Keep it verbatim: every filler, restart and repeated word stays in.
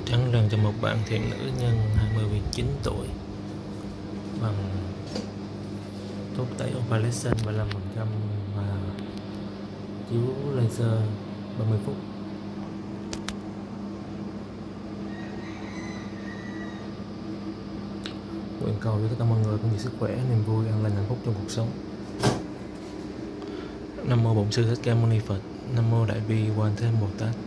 Trắng răng cho một bạn thiện nữ nhân hai mươi chín tuổi bằng thuốc tẩy Opalescent ba mươi lăm phần trăm và chiếu laser ba mươi phút. Nguyện cầu cho tất cả mọi người có nhiều sức khỏe, niềm vui, an lành, hạnh phúc trong cuộc sống. Nam mô Bổn Sư Thích Ca Mâu Ni Phật. Nam mô Đại Bi Quan Thế Bồ Tát.